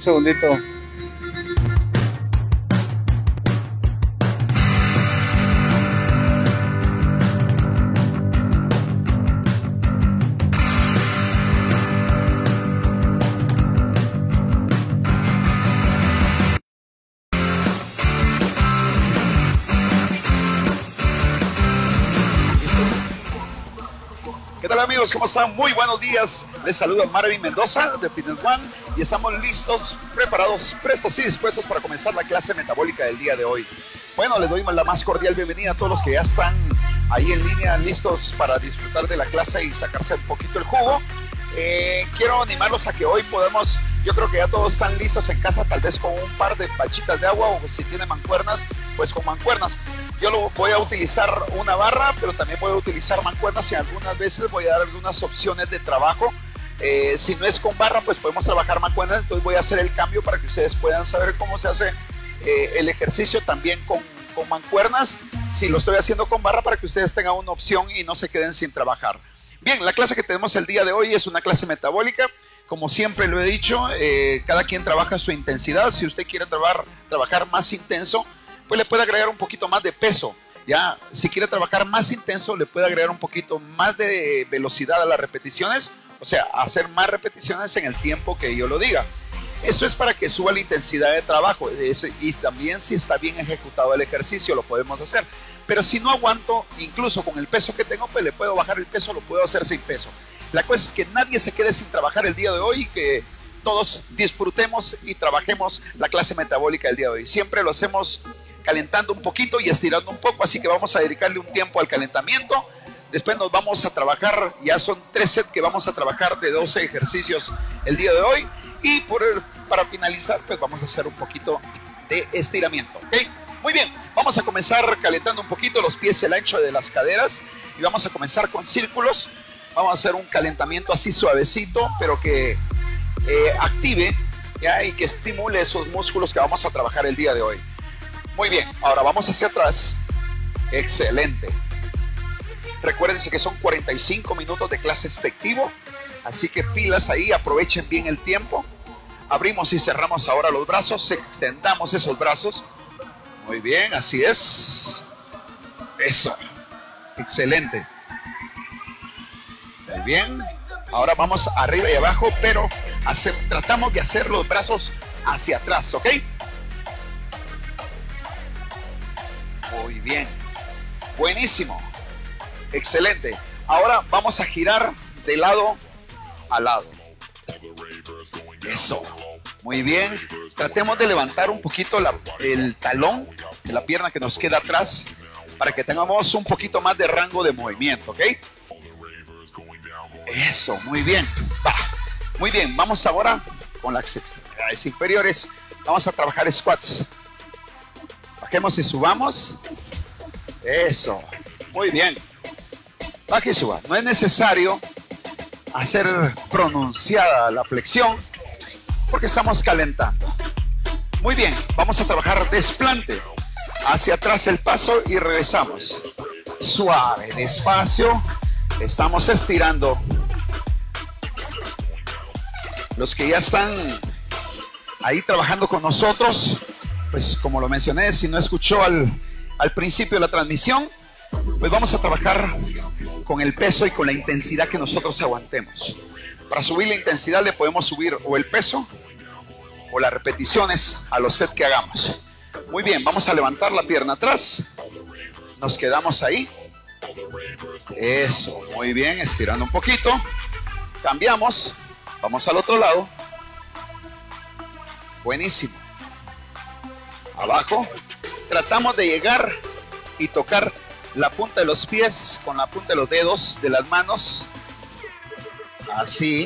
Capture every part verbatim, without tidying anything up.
Un segundito. Amigos, ¿cómo están? Muy buenos días. Les saluda Marvin Mendoza de Fitness One y estamos listos, preparados, prestos y dispuestos para comenzar la clase metabólica del día de hoy. Bueno, les doy la más cordial bienvenida a todos los que ya están ahí en línea, listos para disfrutar de la clase y sacarse un poquito el jugo. Eh, quiero animarlos a que hoy podemos, yo creo que ya todos están listos en casa, tal vez con un par de pachitas de agua o si tienen mancuernas, pues con mancuernas. Yo lo voy a utilizar una barra, pero también voy a utilizar mancuernas y algunas veces voy a dar algunas opciones de trabajo. Eh, si no es con barra, pues podemos trabajar mancuernas, entonces voy a hacer el cambio para que ustedes puedan saber cómo se hace eh, el ejercicio también con, con mancuernas. Si lo estoy haciendo con barra, para que ustedes tengan una opción y no se queden sin trabajar. Bien, la clase que tenemos el día de hoy es una clase metabólica. Como siempre lo he dicho, eh, cada quien trabaja su intensidad. Si usted quiere trabajar, trabajar más intenso, pues le puede agregar un poquito más de peso. Ya, si quiere trabajar más intenso, le puede agregar un poquito más de velocidad a las repeticiones. O sea, hacer más repeticiones en el tiempo que yo lo diga. Eso es para que suba la intensidad de trabajo. Eso, y también si está bien ejecutado el ejercicio, lo podemos hacer. Pero si no aguanto, incluso con el peso que tengo, pues le puedo bajar el peso, lo puedo hacer sin peso. La cosa es que nadie se quede sin trabajar el día de hoy y que todos disfrutemos y trabajemos la clase metabólica del día de hoy. Siempre lo hacemos calentando un poquito y estirando un poco, así que vamos a dedicarle un tiempo al calentamiento. Después nos vamos a trabajar, ya son tres sets que vamos a trabajar de doce ejercicios el día de hoy. Y por el, para finalizar, pues vamos a hacer un poquito de estiramiento, ¿ok? Muy bien, vamos a comenzar calentando un poquito los pies, el ancho de las caderas, y vamos a comenzar con círculos. Vamos a hacer un calentamiento así suavecito, pero que eh, active, ¿ya? Y que estimule esos músculos que vamos a trabajar el día de hoy. Muy bien, ahora vamos hacia atrás. Excelente. Recuérdense que son cuarenta y cinco minutos de clase efectivo, así que pilas ahí, aprovechen bien el tiempo. Abrimos y cerramos ahora los brazos, extendamos esos brazos. Muy bien, así es. Eso. Excelente. Muy bien. Ahora vamos arriba y abajo, pero hace, tratamos de hacer los brazos hacia atrás, ¿ok? Muy bien. Buenísimo. Excelente. Ahora vamos a girar de lado a lado. Eso. Muy bien. Tratemos de levantar un poquito la, el talón de la pierna que nos queda atrás para que tengamos un poquito más de rango de movimiento, ¿ok? Eso, muy bien. Va. Muy bien, vamos ahora con las extremidades inferiores. Vamos a trabajar squats. Bajemos y subamos. Eso, muy bien. Baje y suba. No es necesario hacer pronunciada la flexión porque estamos calentando. Muy bien, vamos a trabajar desplante. Hacia atrás el paso y regresamos. Suave, despacio. Estamos estirando. Los que ya están ahí trabajando con nosotros, pues como lo mencioné, si no escuchó al, al principio de la transmisión, pues vamos a trabajar con el peso y con la intensidad que nosotros aguantemos. Para subir la intensidad le podemos subir o el peso o las repeticiones a los sets que hagamos. Muy bien, vamos a levantar la pierna atrás. Nos quedamos ahí. Eso, muy bien, estirando un poquito. Cambiamos, vamos al otro lado. Buenísimo. Abajo. Tratamos de llegar y tocar la punta de los pies con la punta de los dedos de las manos. Así.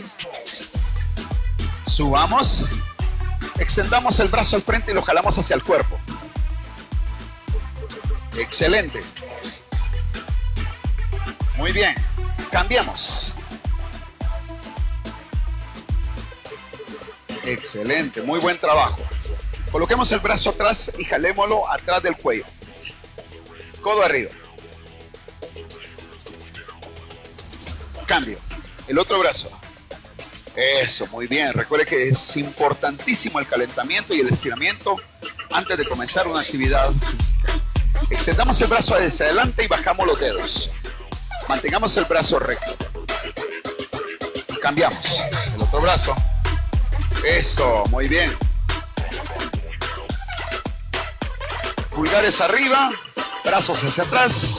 Subamos. Extendamos el brazo al frente y lo jalamos hacia el cuerpo. Excelente. Muy bien. Cambiamos. Excelente. Muy buen trabajo. Coloquemos el brazo atrás y jalémoslo atrás del cuello. Codo arriba. Cambio. El otro brazo. Eso, muy bien. Recuerde que es importantísimo el calentamiento y el estiramiento antes de comenzar una actividad física. Extendamos el brazo hacia adelante y bajamos los dedos. Mantengamos el brazo recto. Cambiamos el otro brazo. Eso, muy bien. Pulgares arriba, brazos hacia atrás.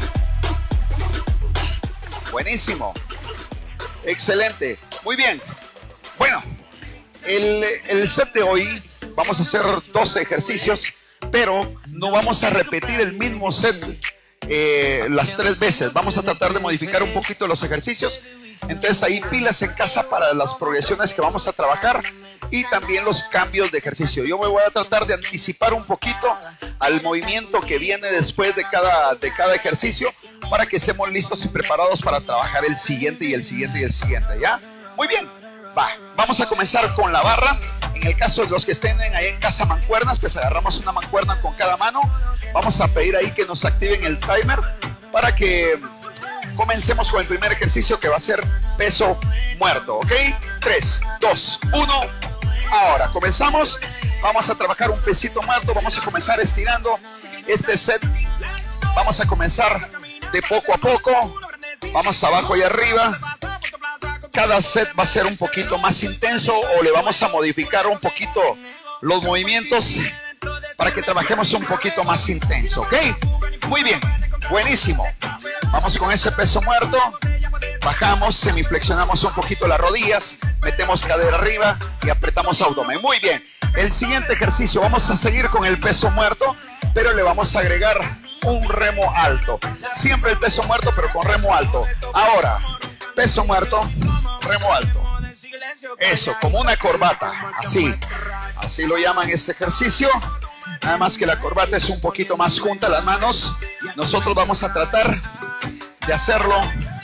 Buenísimo. Excelente. Muy bien. Bueno, el, el set de hoy vamos a hacer doce ejercicios, pero no vamos a repetir el mismo set eh, las tres veces. Vamos a tratar de modificar un poquito los ejercicios. Entonces ahí pilas en casa para las progresiones que vamos a trabajar y también los cambios de ejercicio. Yo me voy a tratar de anticipar un poquito al movimiento que viene después de cada, de cada ejercicio para que estemos listos y preparados para trabajar el siguiente y el siguiente y el siguiente, ¿ya? Muy bien, va, vamos a comenzar con la barra. En el caso de los que estén ahí en casa mancuernas, pues agarramos una mancuerna con cada mano. Vamos a pedir ahí que nos activen el timer para que comencemos con el primer ejercicio, que va a ser peso muerto, ¿ok? tres, dos, uno. Ahora comenzamos. Vamos a trabajar un pesito muerto. Vamos a comenzar estirando este set. Vamos a comenzar de poco a poco. Vamos abajo y arriba. Cada set va a ser un poquito más intenso, o le vamos a modificar un poquito los movimientos para que trabajemos un poquito más intenso, ¿ok? Muy bien, buenísimo. Vamos con ese peso muerto. Bajamos, semiflexionamos un poquito las rodillas, metemos cadera arriba y apretamos abdomen. Muy bien. El siguiente ejercicio, vamos a seguir con el peso muerto, pero le vamos a agregar un remo alto. Siempre el peso muerto, pero con remo alto. Ahora, peso muerto, remo alto. Eso, como una corbata, así. Así lo llaman este ejercicio. Nada más que la corbata es un poquito más junta, las manos. Nosotros vamos a tratar de hacerlo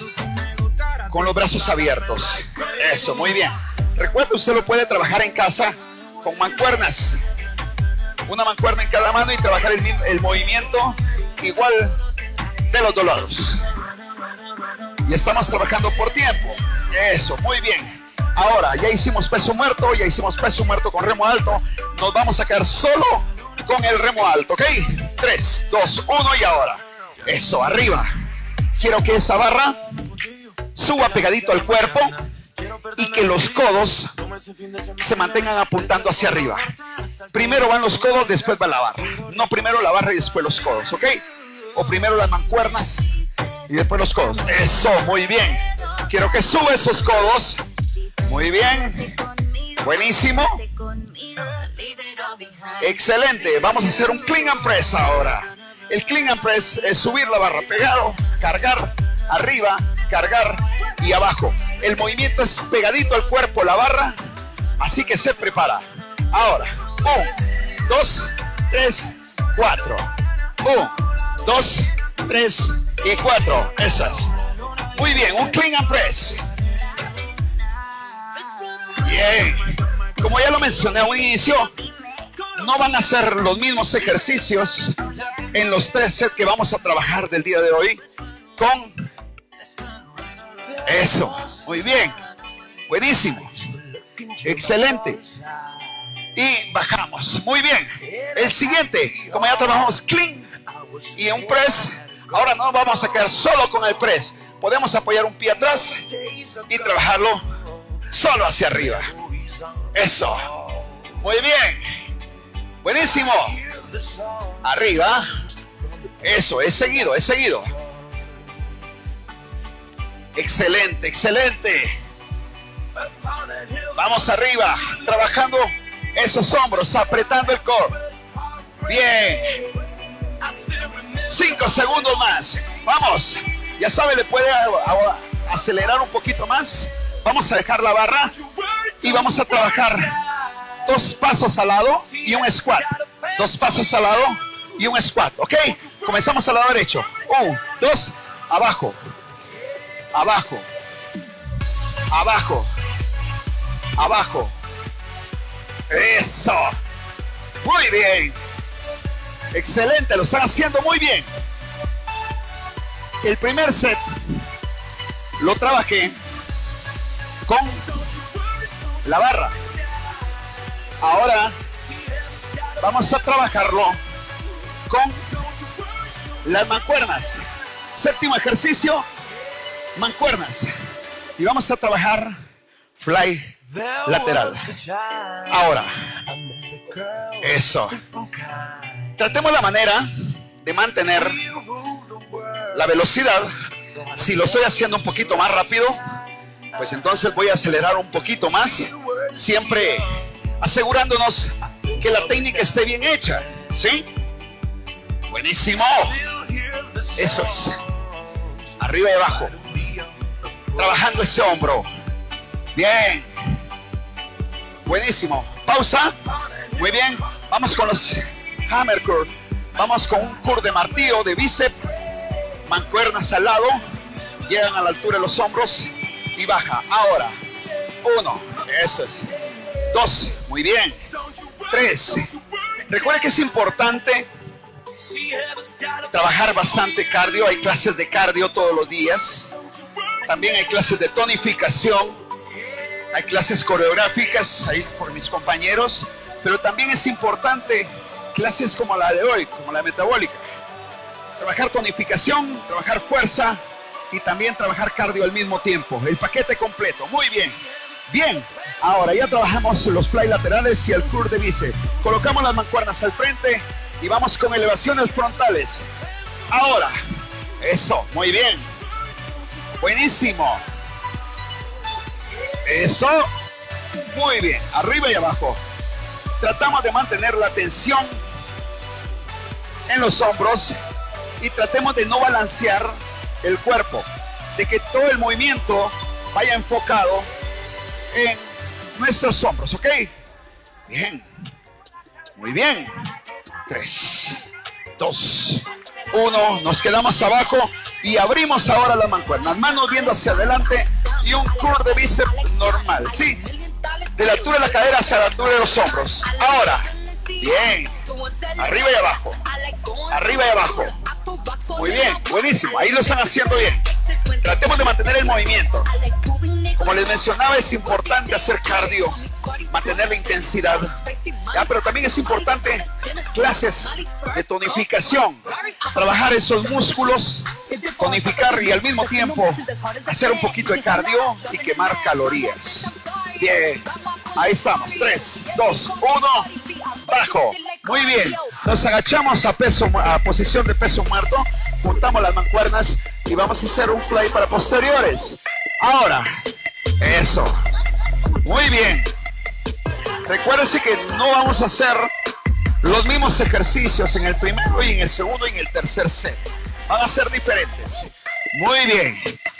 con los brazos abiertos. Eso, muy bien. Recuerda, usted lo puede trabajar en casa con mancuernas. Una mancuerna en cada mano y trabajar el, el movimiento igual de los dos lados. Y estamos trabajando por tiempo. Eso, muy bien. Ahora, ya hicimos peso muerto, ya hicimos peso muerto con remo alto. Nos vamos a quedar solo con el remo alto, ¿ok? tres, dos, uno y ahora. Eso, arriba. Quiero que esa barra suba pegadito al cuerpo y que los codos se mantengan apuntando hacia arriba. Primero van los codos, después va la barra. No primero la barra y después los codos, ¿ok? O primero las mancuernas y después los codos. Eso, muy bien. Quiero que suba esos codos. Muy bien. Buenísimo. Excelente. Vamos a hacer un clean and press ahora. El clean and press es subir la barra pegado, cargar arriba, cargar y abajo. El movimiento es pegadito al cuerpo, la barra. Así que se prepara. Ahora, uno, dos, tres, cuatro. uno, dos, tres y cuatro. Eso es. Muy bien, un clean and press. Bien. Como ya lo mencioné a un inicio, no van a ser los mismos ejercicios en los tres sets que vamos a trabajar del día de hoy. Con eso. Muy bien. Buenísimo. Excelente. Y bajamos. Muy bien. El siguiente, como ya trabajamos clean y un press, ahora no vamos a quedar solo con el press. Podemos apoyar un pie atrás y trabajarlo solo hacia arriba. Eso. Muy bien. Buenísimo. Arriba. Eso, es seguido, es seguido. Excelente, excelente. Vamos arriba, trabajando esos hombros, apretando el core. Bien. Cinco segundos más. Vamos. Ya sabe, le puede acelerar un poquito más. Vamos a dejar la barra y vamos a trabajar dos pasos al lado y un squat. Dos pasos al lado y un squat. ¿Ok? Comenzamos al lado derecho. Un, dos, abajo. Abajo. Abajo. Abajo. Eso. Muy bien. Excelente, lo están haciendo muy bien. El primer set lo trabajé con la barra. Ahora vamos a trabajarlo con las mancuernas. Séptimo ejercicio, mancuernas. Y vamos a trabajar fly lateral. Ahora, eso. Tratemos la manera de mantener la velocidad. Si lo estoy haciendo un poquito más rápido, pues entonces voy a acelerar un poquito más, siempre asegurándonos que la técnica esté bien hecha, ¿sí? Buenísimo. Eso es. Arriba y abajo. Trabajando ese hombro. Bien. Buenísimo. Pausa. Muy bien. Vamos con los hammer curl. Vamos con un curl de martillo, de bíceps. Mancuernas al lado. Llegan a la altura de los hombros y baja. Ahora. Uno. Eso es. Dos. Muy bien. Tres. Recuerda que es importante trabajar bastante cardio. Hay clases de cardio todos los días. También hay clases de tonificación. Hay clases coreográficas ahí por mis compañeros. Pero también es importante clases como la de hoy, como la metabólica. Trabajar tonificación, trabajar fuerza y también trabajar cardio al mismo tiempo. El paquete completo. Muy bien. Bien. Ahora ya trabajamos los fly laterales y el curl de bíceps. Colocamos las mancuernas al frente y vamos con elevaciones frontales. Ahora. Eso. Muy bien. Buenísimo. Eso. Muy bien. Arriba y abajo. Tratamos de mantener la tensión en los hombros y tratemos de no balancear el cuerpo, de que todo el movimiento vaya enfocado en nuestros hombros, ¿ok? Bien. Muy bien. Tres, dos, uno. Nos quedamos abajo y abrimos ahora las mancuernas. Manos viendo hacia adelante y un curl de bíceps normal, ¿sí? De la altura de la cadera hacia la altura de los hombros. Ahora. Bien. Arriba y abajo. Arriba y abajo. Muy bien. Buenísimo. Ahí lo están haciendo bien. Tratemos de mantener el movimiento. Como les mencionaba, es importante hacer cardio, mantener la intensidad. ¿Ya? Pero también es importante clases de tonificación. Trabajar esos músculos, tonificar y al mismo tiempo hacer un poquito de cardio y quemar calorías. Bien. Ahí estamos. tres, dos, uno. Bajo. Muy bien. Nos agachamos a peso, a posición de peso muerto. Juntamos las mancuernas y vamos a hacer un fly para posteriores. Ahora. Eso. Muy bien. Recuérdense que no vamos a hacer los mismos ejercicios en el primero y en el segundo y en el tercer set. Van a ser diferentes. Muy bien.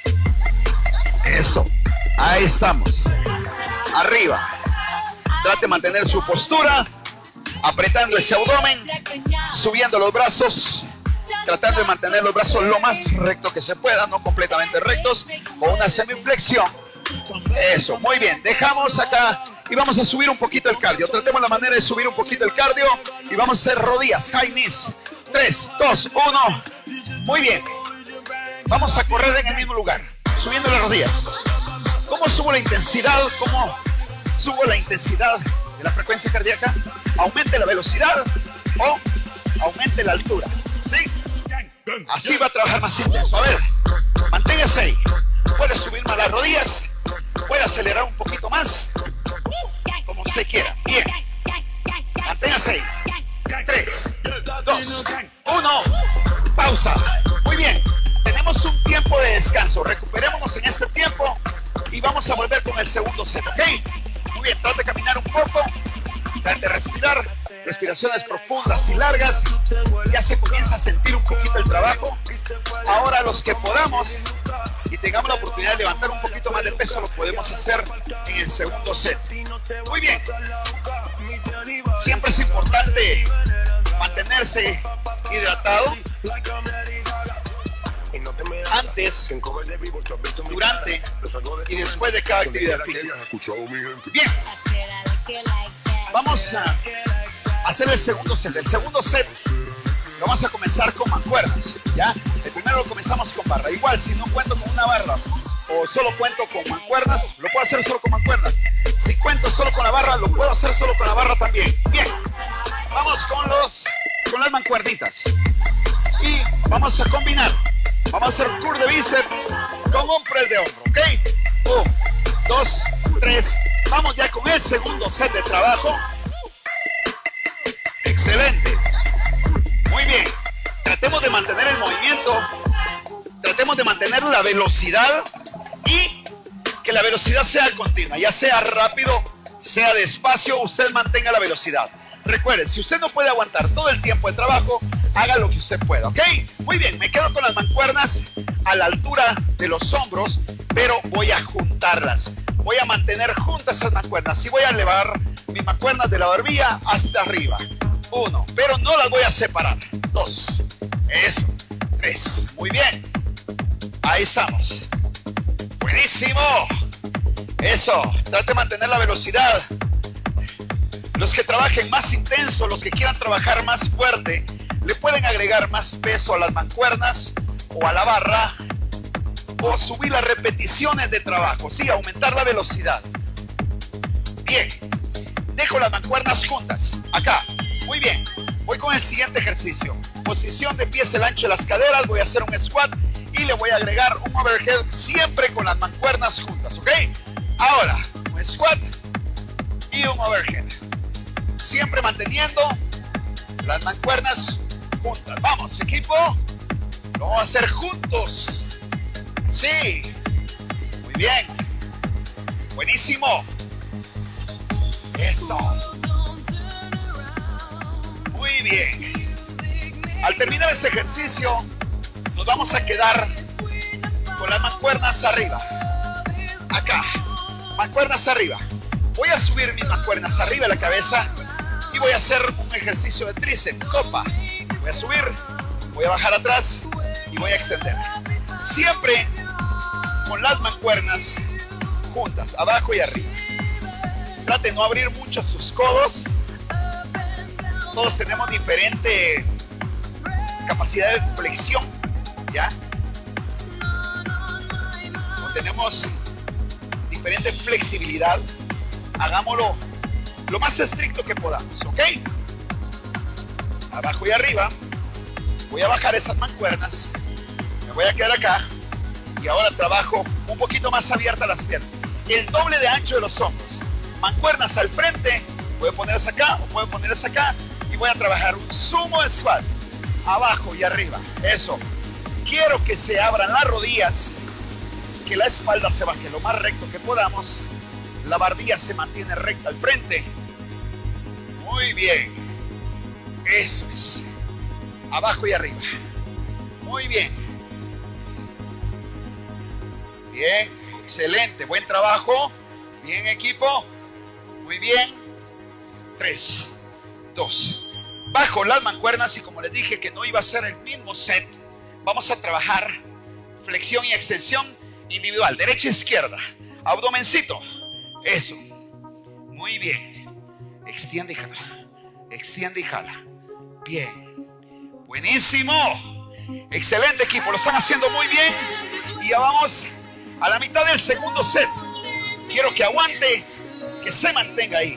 Eso. Ahí estamos. Arriba. Trate de mantener su postura, apretando ese abdomen, subiendo los brazos, tratando de mantener los brazos lo más recto que se pueda, no completamente rectos, con una semiflexión. Eso, muy bien. Dejamos acá y vamos a subir un poquito el cardio. Tratemos la manera de subir un poquito el cardio y vamos a hacer rodillas, high knees. tres, dos, uno. Muy bien. Vamos a correr en el mismo lugar, subiendo las rodillas. ¿Cómo subo la intensidad? ¿Cómo subo la intensidad de la frecuencia cardíaca? Aumente la velocidad o aumente la altura. ¿Sí? Así va a trabajar más intenso. A ver, manténgase ahí. Puede subir más las rodillas, puede acelerar un poquito más, como usted quiera. Bien. Manténgase ahí. tres, dos, uno. Pausa. Muy bien. Tenemos un tiempo de descanso. Recuperémonos en este tiempo y vamos a volver con el segundo set, ¿ok? Muy bien, trate de caminar un poco, trate de respirar, respiraciones profundas y largas. Ya se comienza a sentir un poquito el trabajo. Ahora los que podamos y tengamos la oportunidad de levantar un poquito más de peso, lo podemos hacer en el segundo set. Muy bien. Siempre es importante mantenerse hidratado antes, durante y después de cada actividad física. Bien, vamos a hacer el segundo set. El segundo set lo vamos a comenzar con mancuernas, ¿ya? El primero lo comenzamos con barra. Igual, si no cuento con una barra o solo cuento con mancuernas, lo puedo hacer solo con mancuernas. Si cuento solo con la barra, lo puedo hacer solo con la barra también. Bien, vamos con, los, con las mancuernitas. Y vamos a combinar. Vamos a hacer curl de bíceps con un press de hombro, ¿ok? Uno, dos, tres. Vamos ya con el segundo set de trabajo. Excelente. Muy bien. Tratemos de mantener el movimiento. Tratemos de mantener la velocidad y que la velocidad sea continua. Ya sea rápido, sea despacio, usted mantenga la velocidad. Recuerde, si usted no puede aguantar todo el tiempo de trabajo, haga lo que usted pueda, ¿ok? Muy bien, me quedo con las mancuernas a la altura de los hombros, pero voy a juntarlas. Voy a mantener juntas esas mancuernas y voy a elevar mis mancuernas de la barbilla hasta arriba. Uno, pero no las voy a separar. Dos, eso, tres, muy bien. Ahí estamos. Buenísimo. Eso, trate de mantener la velocidad. Los que trabajen más intenso, los que quieran trabajar más fuerte, le pueden agregar más peso a las mancuernas o a la barra o subir las repeticiones de trabajo, sí, aumentar la velocidad. Bien, dejo las mancuernas juntas, acá, muy bien. Voy con el siguiente ejercicio. Posición de pies el ancho de las caderas, voy a hacer un squat y le voy a agregar un overhead siempre con las mancuernas juntas, ¿ok? Ahora, un squat y un overhead. Siempre manteniendo las mancuernas juntas. Vamos, equipo. Lo vamos a hacer juntos. Sí. Muy bien. Buenísimo. Eso. Muy bien. Al terminar este ejercicio, nos vamos a quedar con las mancuernas arriba. Acá. Mancuernas arriba. Voy a subir mis mancuernas arriba de la cabeza y voy a hacer un ejercicio de tríceps, copa. Voy a subir, voy a bajar atrás y voy a extender. Siempre con las mancuernas juntas, abajo y arriba. Trate de no abrir mucho sus codos. Todos tenemos diferente capacidad de flexión, ¿ya? O tenemos diferente flexibilidad. Hagámoslo lo más estricto que podamos, ¿ok? Abajo y arriba. Voy a bajar esas mancuernas. Me voy a quedar acá. Y ahora trabajo un poquito más abiertas las piernas. El doble de ancho de los hombros. Mancuernas al frente. Puedo ponerlas acá o puedo ponerlas acá. Y voy a trabajar un sumo squat. Abajo y arriba. Eso. Quiero que se abran las rodillas. Que la espalda se baje lo más recto que podamos. La barbilla se mantiene recta al frente. Muy bien. Eso es. Abajo y arriba. Muy bien. Bien. Excelente. Buen trabajo. Bien, equipo. Muy bien. Tres. Dos. Bajo las mancuernas y como les dije que no iba a ser el mismo set, vamos a trabajar flexión y extensión individual. Derecha e izquierda. Abdomencito. Eso. Muy bien. Extiende y jala. Extiende y jala. Bien. Buenísimo. Excelente, equipo. Lo están haciendo muy bien. Y ya vamos a la mitad del segundo set. Quiero que aguante, que se mantenga ahí.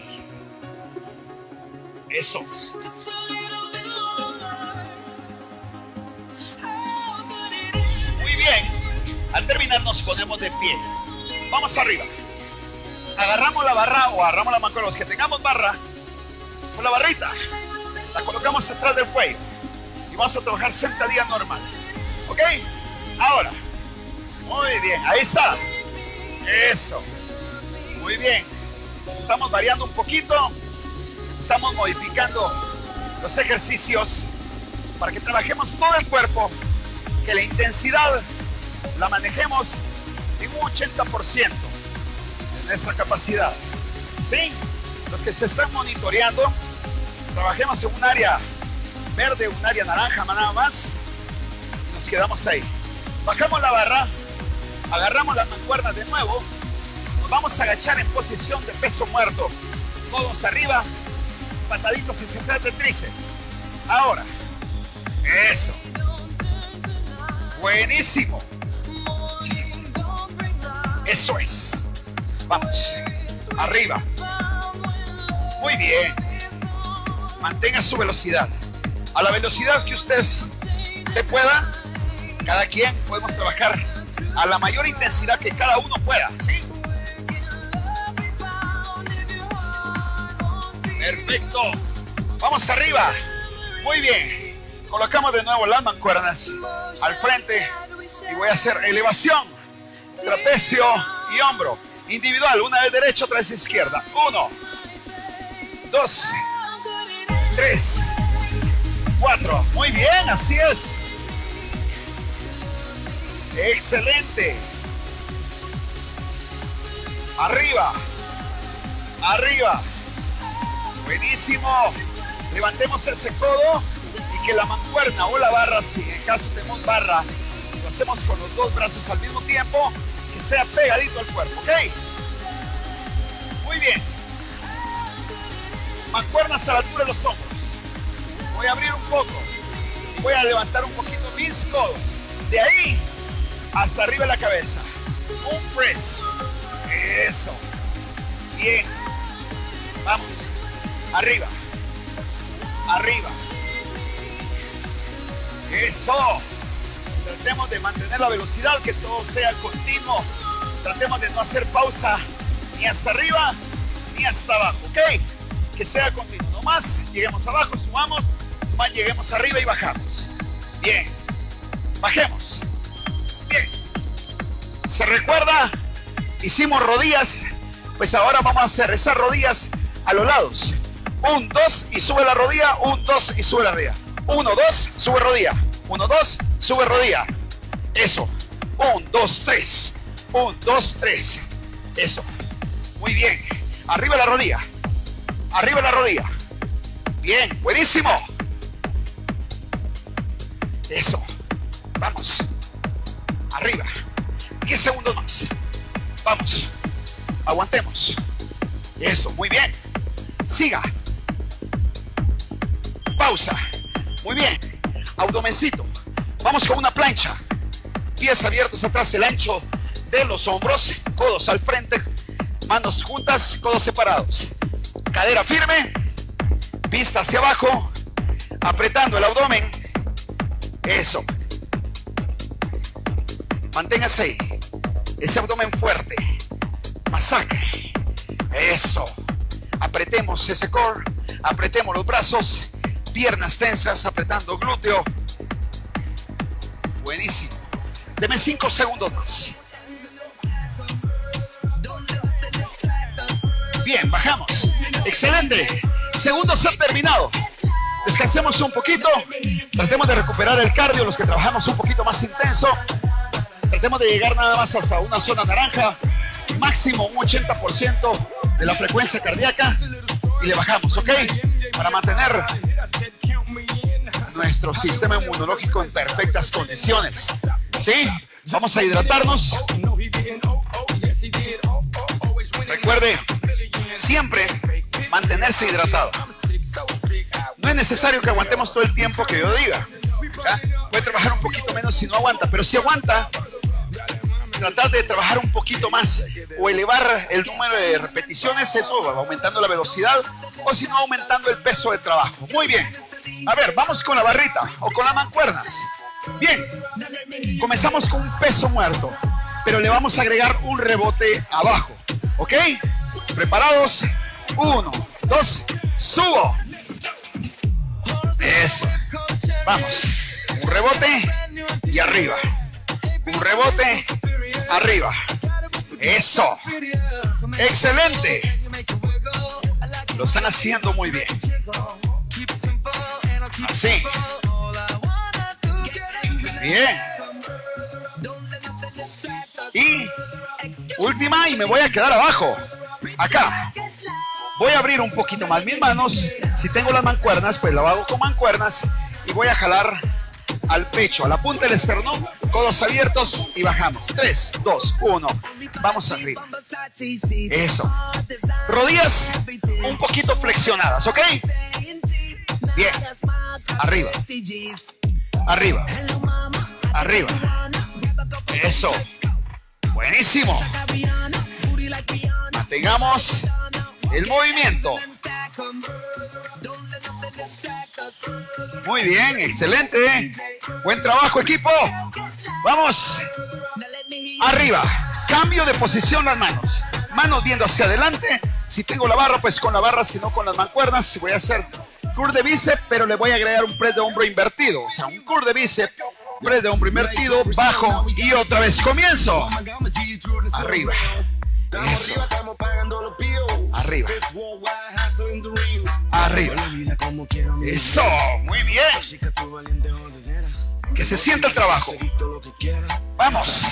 Eso. Muy bien. Al terminar nos ponemos de pie. Vamos arriba. Agarramos la barra o agarramos la mancuerna. Los que tengamos barra, con la barrita, la colocamos atrás del cuello y vamos a trabajar sentadilla normal. ¿Ok? Ahora. Muy bien. Ahí está. Eso. Muy bien. Estamos variando un poquito. Estamos modificando los ejercicios para que trabajemos todo el cuerpo, que la intensidad la manejemos en un ochenta por ciento de nuestra capacidad. ¿Sí? Los que se están monitoreando, trabajemos en un área verde, un área naranja nada más, y nos quedamos ahí. Bajamos la barra, agarramos las mancuernas de nuevo, nos vamos a agachar en posición de peso muerto, codos arriba, pataditas hacia atrás del tríceps. Ahora, eso. Buenísimo. Eso es. Vamos. Arriba. Muy bien. Mantenga su velocidad. A la velocidad que usted, usted pueda. Cada quien podemos trabajar a la mayor intensidad que cada uno pueda, ¿sí? Perfecto. Vamos arriba. Muy bien. Colocamos de nuevo las mancuernas al frente y voy a hacer elevación, trapecio y hombro. Individual, una vez derecha, otra vez izquierda. Uno, dos, tres, cuatro. Muy bien, así es. Excelente. Arriba, arriba. Buenísimo. Levantemos ese codo y que la mancuerna o la barra, si en caso tenemos barra, lo hacemos con los dos brazos al mismo tiempo, que sea pegadito al cuerpo, ¿ok? Muy bien. Mancuernas a la altura de los hombros. Voy a abrir un poco. Voy a levantar un poquito mis codos. De ahí hasta arriba de la cabeza. Un press. Eso. Bien. Vamos. Arriba. Arriba. Eso. Tratemos de mantener la velocidad, que todo sea continuo. Tratemos de no hacer pausa ni hasta arriba ni hasta abajo, ¿ok? Que sea continuo. No más lleguemos abajo, subamos, no más lleguemos arriba y bajamos. Bien. Bajemos. Bien. ¿Se recuerda? Hicimos rodillas, pues ahora vamos a hacer esas rodillas a los lados. Un, dos y sube la rodilla. Un, dos y sube la rodilla. Uno, dos, sube rodilla. Uno, dos, sube rodilla. Eso. Un, dos, tres. Un, dos, tres. Eso. Muy bien. Arriba la rodilla. Arriba la rodilla. Bien. Buenísimo. Eso. Vamos. Arriba. diez segundos más. Vamos. Aguantemos. Eso. Muy bien. Siga. Pausa. Muy bien. Abdomencito. Vamos con una plancha. Pies abiertos atrás, el ancho de los hombros. Codos al frente. Manos juntas, codos separados. Cadera firme. Vista hacia abajo. Apretando el abdomen. Eso. Manténgase ahí. Ese abdomen fuerte. Masacre. Eso. Apretemos ese core. Apretemos los brazos. Piernas tensas, apretando glúteo. Buenísimo. Deme cinco segundos más. Bien, bajamos. Excelente. Segundo set terminado. Descansemos un poquito. Tratemos de recuperar el cardio, los que trabajamos un poquito más intenso. Tratemos de llegar nada más hasta una zona naranja. Máximo un ochenta por ciento de la frecuencia cardíaca. Y le bajamos, ¿ok? Para mantener nuestro sistema inmunológico en perfectas condiciones. ¿Sí? Vamos a hidratarnos. Recuerde, siempre mantenerse hidratado. No es necesario que aguantemos todo el tiempo que yo diga. ¿Ya? Puede trabajar un poquito menos si no aguanta, pero si aguanta, tratar de trabajar un poquito más o elevar el número de repeticiones, eso aumentando la velocidad, o si no aumentando el peso de trabajo. Muy bien. A ver, vamos con la barrita o con las mancuernas. Bien. Comenzamos con un peso muerto, pero le vamos a agregar un rebote abajo. ¿Ok? ¿Preparados? Uno, dos, subo. Eso. Vamos. Un rebote y arriba. Un rebote, arriba. Eso. Excelente. Lo están haciendo muy bien. Así. Bien. Y última, y me voy a quedar abajo. Acá. Voy a abrir un poquito más mis manos. Si tengo las mancuernas, pues lo hago con mancuernas. Y voy a jalar al pecho, a la punta del esternón, codos abiertos y bajamos. tres, dos, uno. Vamos arriba. Eso. Rodillas un poquito flexionadas, ¿ok? Bien. Arriba. Arriba. Arriba. Eso. Buenísimo. Mantengamos el movimiento. Muy bien, excelente. Buen trabajo, equipo. Vamos. Arriba. Cambio de posición las manos. Manos viendo hacia adelante. Si tengo la barra, pues con la barra. Si no, con las mancuernas. Voy a hacer curl de bíceps, pero le voy a agregar un press de hombro invertido. O sea, un curl de bíceps, press de hombro invertido, bajo y otra vez comienzo. Arriba. Eso. Arriba. Arriba. Eso. Muy bien. Que se sienta el trabajo. Vamos.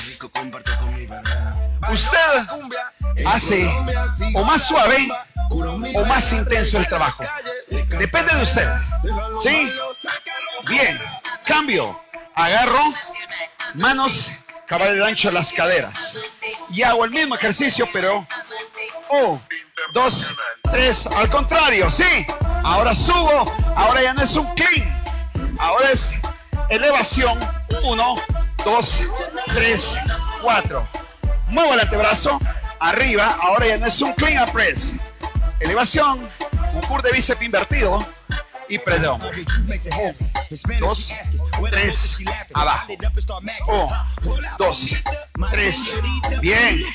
Usted hace o más suave o más intenso el trabajo. Depende de usted. ¿Sí? Bien. Cambio. Agarro. Manos. Cabal el ancho de las caderas. Y hago el mismo ejercicio, pero... Oh, dos, tres, al contrario, ¿sí? Ahora subo. Ahora ya no es un clean. Ahora es elevación. Uno, dos, tres, cuatro. Muevo el antebrazo. Arriba. Ahora ya no es un clean and press. Elevación. Un curl de bíceps invertido. Y press de hombro. Dos, tres, abajo. Uno, dos, tres. Bien.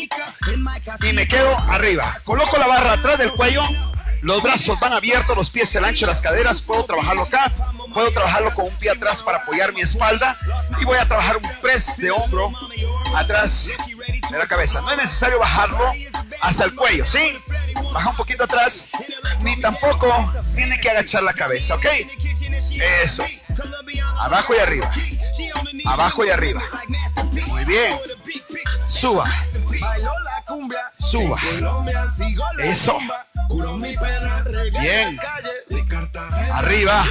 Y me quedo arriba. Coloco la barra atrás del cuello. Los brazos van abiertos, los pies al ancho de las caderas. Puedo trabajarlo acá. Puedo trabajarlo con un pie atrás para apoyar mi espalda. Y voy a trabajar un press de hombro atrás de la cabeza. No es necesario bajarlo hasta el cuello, ¿sí? Baja un poquito atrás. Ni tampoco tiene que agachar la cabeza, ¿ok? Eso. Abajo y arriba. Abajo y arriba. Muy bien. Suba. Suba. Eso. Bien. Arriba.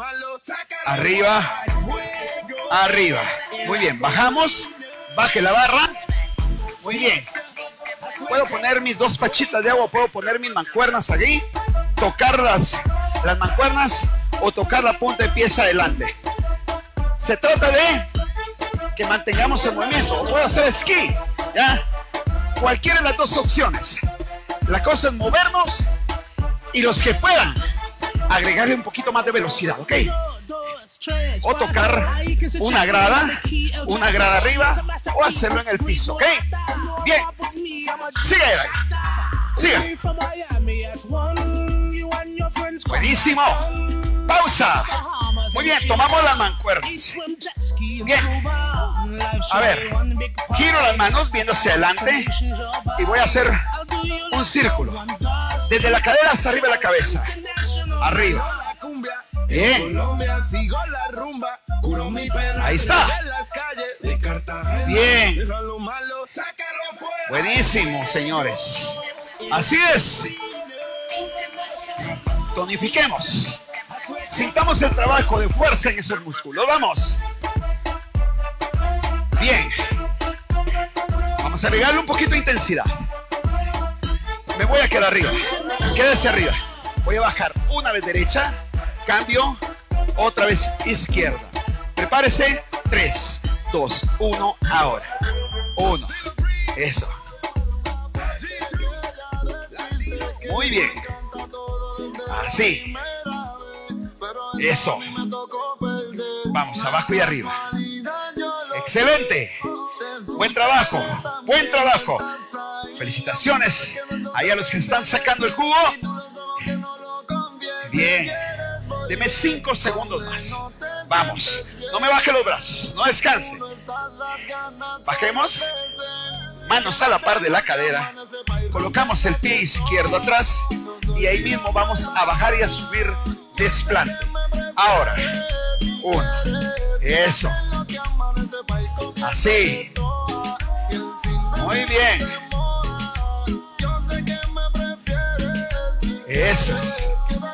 Arriba. Arriba. Muy bien. Bajamos. Baje la barra. Muy bien. Puedo poner mis dos pachitas de agua. Puedo poner mis mancuernas allí. Tocar las, las mancuernas o tocar la punta de pies adelante. Se trata de que mantengamos el movimiento. O puedo hacer esquí, ¿ya? Cualquiera de las dos opciones. La cosa es movernos y los que puedan agregarle un poquito más de velocidad, ¿ok? O tocar una grada, una grada arriba o hacerlo en el piso, ¿ok? Bien. Sigue ahí. Sigue. Buenísimo. Pausa. Muy bien, tomamos las mancuernas. Bien. A ver, giro las manos viendo hacia adelante y voy a hacer un círculo. Desde la cadera hasta arriba de la cabeza. Arriba. Bien. Ahí está. Bien. Buenísimo, señores. Así es. Tonifiquemos. Sintamos el trabajo de fuerza en esos músculos. Vamos. Bien. Vamos a agregarle un poquito de intensidad. Me voy a quedar arriba. Quédese arriba. Voy a bajar una vez derecha. Cambio. Otra vez izquierda. Prepárese. tres, dos, uno. Ahora. uno. Eso. Muy bien. Así. Eso. Vamos, abajo y arriba. Excelente. Buen trabajo. Buen trabajo. Felicitaciones ahí a los que están sacando el jugo. Bien. Deme cinco segundos más. Vamos. No me baje los brazos. No descanse. Bajemos. Manos a la par de la cadera. Colocamos el pie izquierdo atrás. Y ahí mismo vamos a bajar y a subir desplante. Ahora. Uno. Eso. Así. Muy bien. Eso es.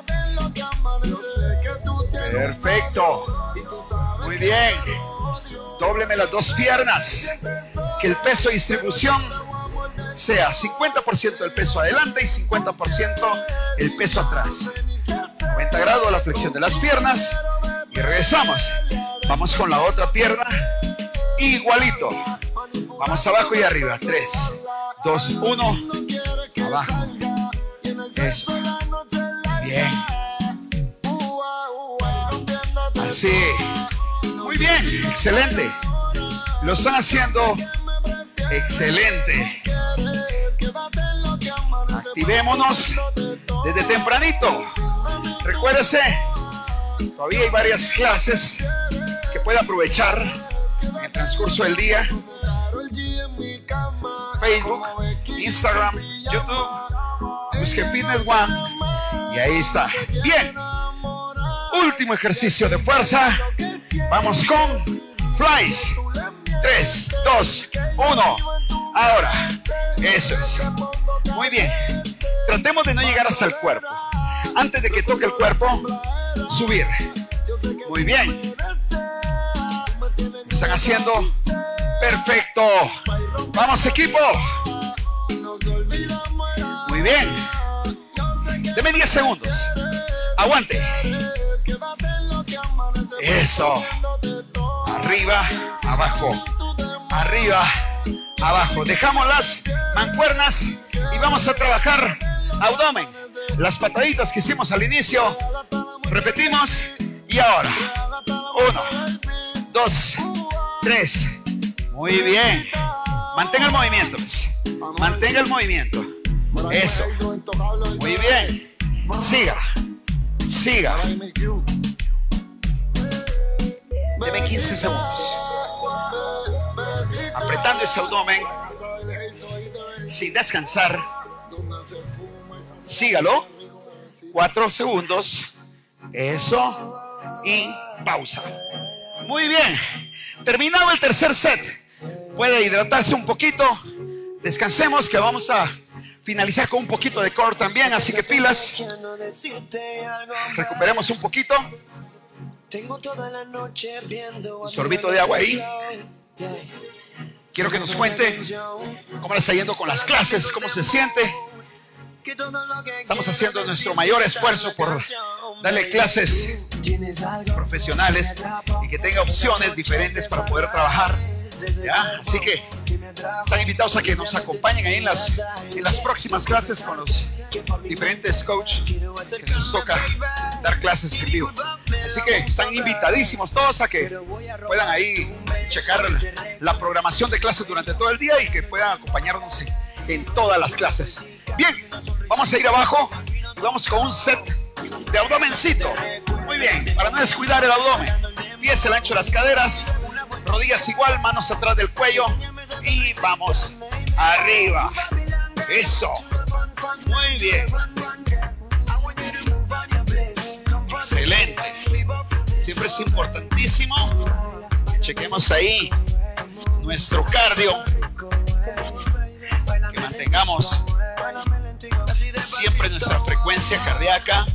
Perfecto. Muy bien. Dóbleme las dos piernas. Que el peso de distribución sea cincuenta por ciento el peso adelante y cincuenta por ciento el peso atrás. noventa grados la flexión de las piernas. Y regresamos. Vamos con la otra pierna. Igualito. Vamos abajo y arriba. tres, dos, uno. Abajo. Eso. Bien. Así. Muy bien. Excelente. Lo están haciendo excelente. Activémonos desde tempranito. Recuérdese, todavía hay varias clases que puede aprovechar en el transcurso del día. Facebook, Instagram, YouTube. Busque Fitness One y ahí está. Bien. Último ejercicio de fuerza. Vamos con flies. tres, dos, uno. Ahora. Eso es. Muy bien. Tratemos de no llegar hasta el cuerpo. Antes de que toque el cuerpo, subir. Muy bien. Lo están haciendo perfecto. Vamos, equipo. Muy bien. Deme diez segundos. Aguante. Eso. Arriba, abajo. Arriba, abajo. Dejamos las mancuernas y vamos a trabajar abdomen. Las pataditas que hicimos al inicio. Repetimos. Y ahora. Uno, dos, tres. Muy bien. Mantenga el movimiento. Mantenga el movimiento. Eso. Muy bien. Siga. Siga. Deme quince segundos. Apretando ese abdomen. Sin descansar. Sígalo. Cuatro segundos. Eso. Y pausa. Muy bien. Terminado el tercer set. Puede hidratarse un poquito. Descansemos, que vamos a finalizar con un poquito de core también. Así que pilas. Recuperemos un poquito. Un sorbito de agua ahí. Quiero que nos cuente cómo le está yendo con las clases, cómo se siente. Estamos haciendo nuestro mayor esfuerzo por darle clases profesionales y que tenga opciones diferentes para poder trabajar. ¿Ya? Así que están invitados a que nos acompañen ahí en las, en las próximas clases con los diferentes coaches que nos toca dar clases en vivo. Así que están invitadísimos todos a que puedan ahí checar la programación de clases durante todo el día y que puedan acompañarnos en, en todas las clases. Bien, vamos a ir abajo y vamos con un set de abdomencito. Muy bien, para no descuidar el abdomen. Pies el ancho de las caderas. Rodillas igual, manos atrás del cuello y vamos arriba. Eso. Muy bien. Excelente. Siempre es importantísimo que chequemos ahí nuestro cardio, que mantengamos siempre nuestra frecuencia cardíaca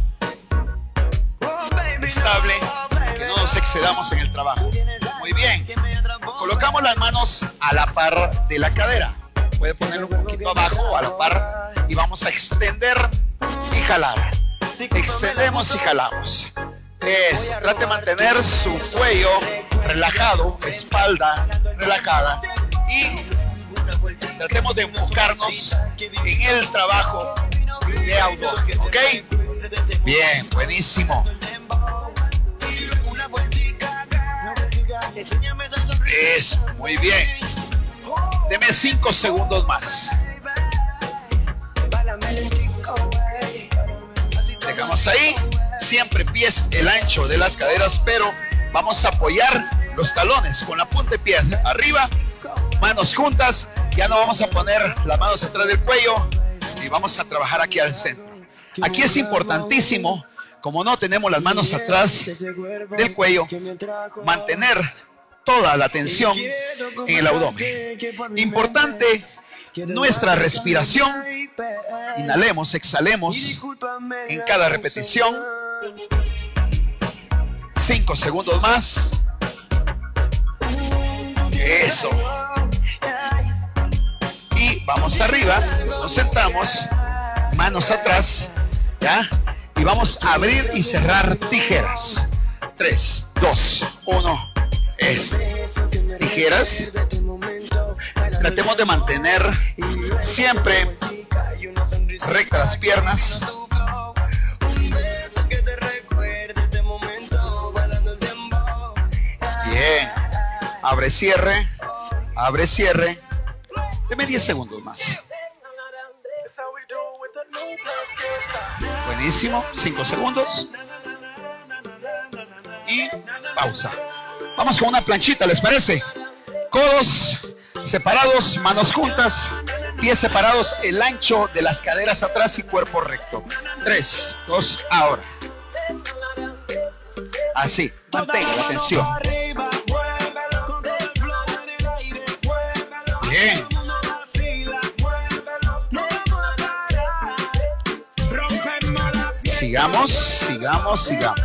estable, que no nos excedamos en el trabajo. Muy bien. Colocamos las manos a la par de la cadera. Puede ponerlo un poquito abajo o a la par y vamos a extender y jalar. Extendemos y jalamos. Eso. Trate de mantener su cuello relajado, espalda relajada y tratemos de enfocarnos en el trabajo de abdomen. ¿Ok? Bien, buenísimo. Eso, muy bien. Deme cinco segundos más. Dejamos ahí. Siempre pies el ancho de las caderas, pero vamos a apoyar los talones con la punta de pies arriba, manos juntas. Ya no vamos a poner las manos atrás del cuello y vamos a trabajar aquí al centro. Aquí es importantísimo, como no tenemos las manos atrás del cuello, mantener toda la tensión en el abdomen. Importante nuestra respiración. Inhalemos, exhalemos en cada repetición. Cinco segundos más. Eso. Y vamos arriba, nos sentamos, manos atrás, ¿ya? Y vamos a abrir y cerrar tijeras. Tres, dos, uno. Eso. Tijeras. Tratemos de mantener siempre rectas las piernas. Bien. Abre, cierre. Abre, cierre. Deme diez segundos más. Buenísimo. cinco segundos. Y pausa. Vamos con una planchita, ¿les parece? Codos separados, manos juntas, pies separados, el ancho de las caderas atrás y cuerpo recto. Tres, dos, ahora. Así, mantenga la tensión. Bien. Sigamos, sigamos, sigamos.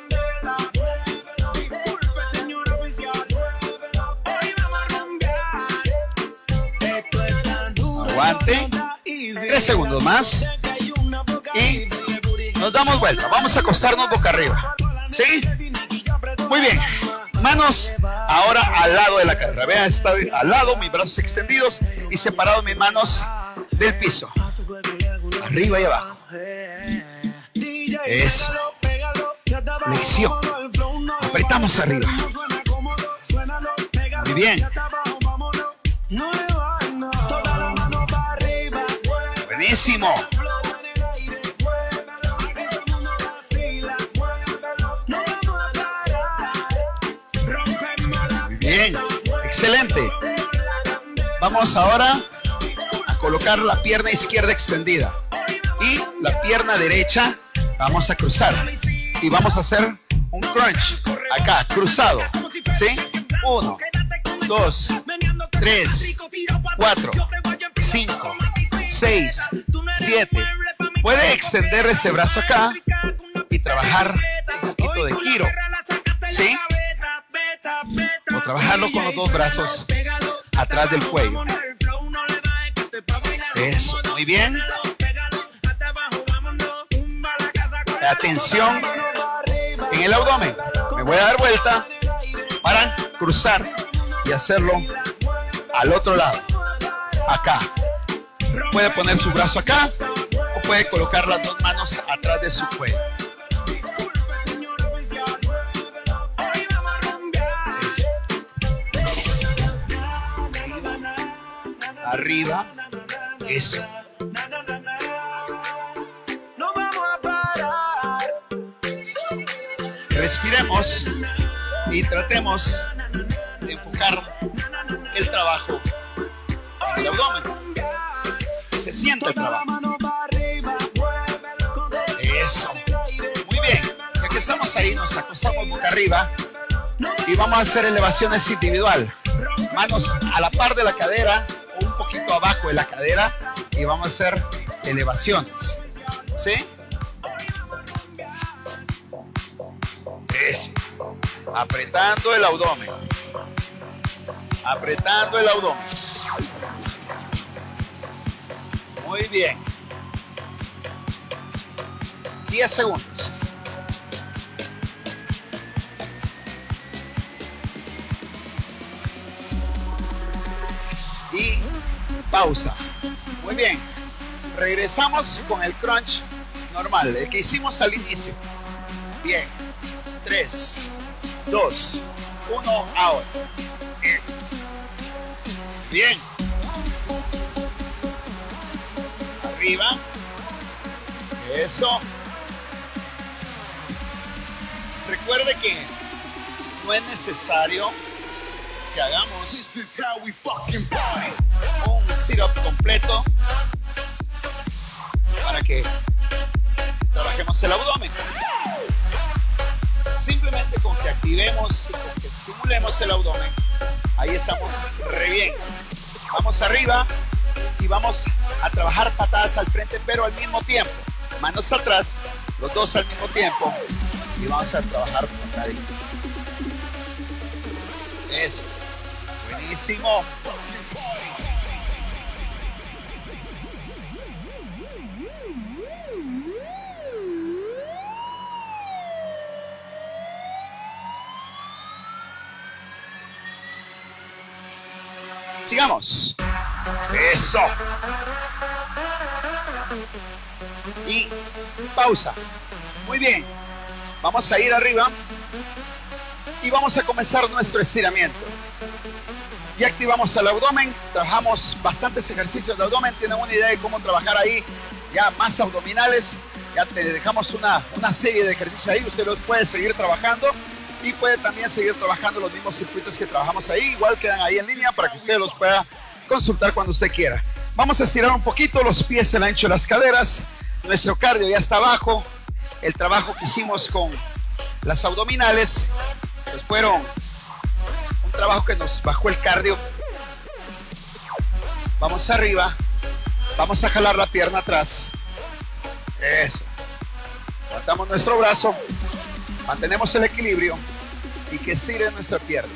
Aguante. Tres segundos más. Y nos damos vuelta. Vamos a acostarnos boca arriba. ¿Sí? Muy bien. Manos ahora al lado de la cadera. Vean, está al lado, mis brazos extendidos y separados mis manos del piso. Arriba y abajo. Eso. Flexión. Apretamos arriba. Muy bien. Buenísimo. Muy bien. Excelente. Vamos ahora a colocar la pierna izquierda extendida y la pierna derecha vamos a cruzar y vamos a hacer un crunch acá, cruzado. ¿Sí? Uno, dos, tres, cuatro, cinco, seis, siete. Puede extender este brazo acá y trabajar un poquito de giro. ¿Sí? O trabajarlo con los dos brazos atrás del cuello. Eso, muy bien. Atención en el abdomen. Me voy a dar vuelta para cruzar y hacerlo al otro lado. Acá. Puede poner su brazo acá o puede colocar las dos manos atrás de su cuello. Arriba. Eso. Respiremos y tratemos de enfocar el trabajo en el abdomen. Que se sienta el trabajo. Eso. Muy bien. Ya que estamos ahí, nos acostamos boca arriba y vamos a hacer elevaciones individual. Manos a la par de la cadera o un poquito abajo de la cadera y vamos a hacer elevaciones. ¿Sí? Eso. Apretando el abdomen. Apretando el abdomen. Muy bien. diez segundos. Y pausa. Muy bien. Regresamos con el crunch normal, el que hicimos al inicio. Bien. tres, dos, uno, ahora. Eso. Bien. Arriba. Eso. Recuerde que no es necesario que hagamos un sit-up completo para que trabajemos el abdomen. Simplemente con que activemos y con que estimulemos el abdomen, ahí estamos re bien. Vamos arriba y vamos a trabajar patadas al frente, pero al mismo tiempo. Manos atrás, los dos al mismo tiempo. Y vamos a trabajar patadita. Eso. Buenísimo. Sigamos. Eso. Y pausa. Muy bien. Vamos a ir arriba y vamos a comenzar nuestro estiramiento. Ya activamos el abdomen, trabajamos bastantes ejercicios de abdomen. Tienen una idea de cómo trabajar ahí, ya más abdominales. Ya te dejamos una, una serie de ejercicios ahí. Usted los puede seguir trabajando y puede también seguir trabajando los mismos circuitos que trabajamos ahí. Igual quedan ahí en línea para que usted los pueda consultar cuando usted quiera. Vamos a estirar un poquito los pies, el ancho de las caderas. Nuestro cardio ya está abajo. El trabajo que hicimos con las abdominales pues fueron un trabajo que nos bajó el cardio. Vamos arriba. Vamos a jalar la pierna atrás. Eso. Levantamos nuestro brazo. Mantenemos el equilibrio y que estire nuestra pierna.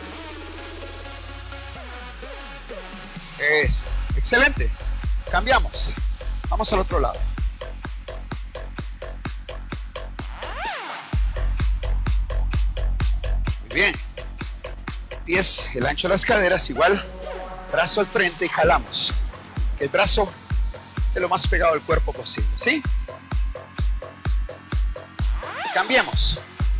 Eso. Excelente. Cambiamos. Vamos al otro lado. Muy bien. Pies, el ancho de las caderas, igual. Brazo al frente y jalamos. Que el brazo esté lo más pegado al cuerpo posible. ¿Sí? Cambiemos.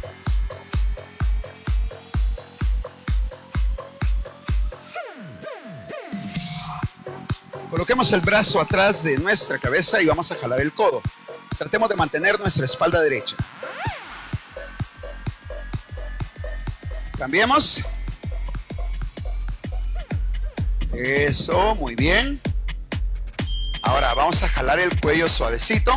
Coloquemos el brazo atrás de nuestra cabeza y vamos a jalar el codo. Tratemos de mantener nuestra espalda derecha. Cambiemos. Eso, muy bien. Ahora vamos a jalar el cuello suavecito.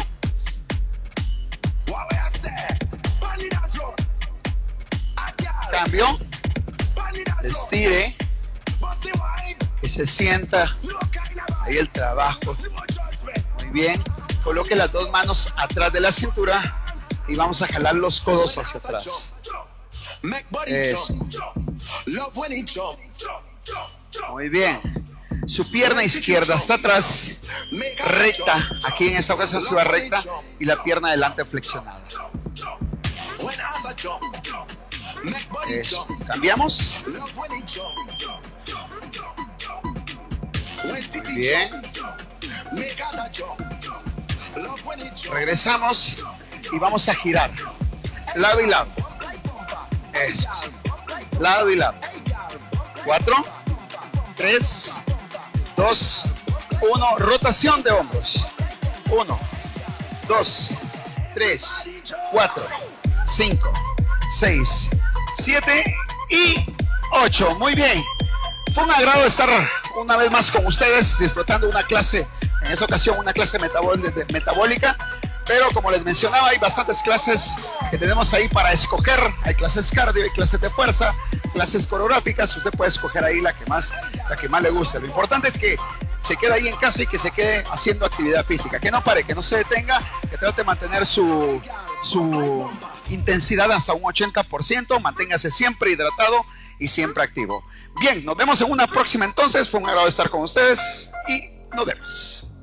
Cambio. Estire. Que se sienta ahí el trabajo. Muy bien. Coloque las dos manos atrás de la cintura y vamos a jalar los codos hacia atrás. Eso. Muy bien. Su pierna izquierda está atrás, recta. Aquí en esta ocasión se va recta y la pierna adelante flexionada. Eso. Cambiamos. Muy bien. Regresamos y vamos a girar. Lado y lado. Eso. Lado y lado. Cuatro, tres, dos, uno. Rotación de hombros. Uno, dos, tres, cuatro, cinco, seis, siete y ocho. Muy bien. Fue un agrado estar una vez más con ustedes disfrutando de una clase, en esta ocasión una clase metabólica, pero como les mencionaba hay bastantes clases que tenemos ahí para escoger. Hay clases cardio, hay clases de fuerza, clases coreográficas. Usted puede escoger ahí la que más, la que más le guste. Lo importante es que se quede ahí en casa y que se quede haciendo actividad física, que no pare, que no se detenga, que trate de mantener su, su intensidad hasta un ochenta por ciento, manténgase siempre hidratado y siempre activo. Bien, nos vemos en una próxima entonces. Fue un agrado estar con ustedes y nos vemos.